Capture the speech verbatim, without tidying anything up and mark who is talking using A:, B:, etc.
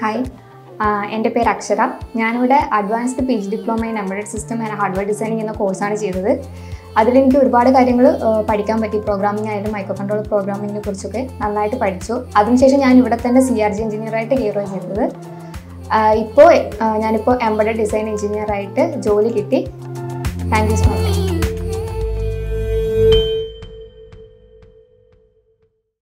A: Hi, uh, എൻ്റെ പേര് അക്ഷര. ഞാനിവിടെ advanced P G diploma in embedded system and hardware designing എന്ന കോഴ്സാണ് ചെയ്തത്. അതിലെനിക്ക് ഒരുപാട് കാര്യങ്ങൾ പഠിക്കാൻ പറ്റി. പ്രോഗ്രാമിംഗ് ആയാലും മൈക്രോ കൺട്രോൾ പ്രോഗ്രാമിങ്ങിനെ കുറിച്ചൊക്കെ നന്നായിട്ട് പഠിച്ചു. അതിനുശേഷം ഞാൻ ഇവിടെ തന്നെ സി ആർ ജി എഞ്ചിനീയറായിട്ട് കയറുകയാണ് ചെയ്തത്. ഇപ്പോൾ ഞാനിപ്പോൾ എംബെഡഡ് ഡിസൈൻ എഞ്ചിനീയറായിട്ട് ജോലി കിട്ടി. Thank you so much.